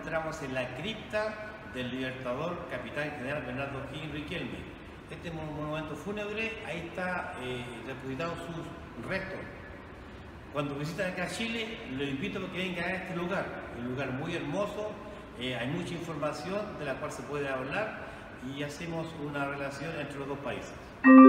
encontramos en la Cripta del Libertador, capitán general Bernardo O'Higgins Riquelme. Este monumento fúnebre, ahí está depositado sus restos. Cuando visitan acá a Chile, los invito a que vengan a este lugar. Es un lugar muy hermoso, hay mucha información de la cual se puede hablar y hacemos una relación entre los dos países.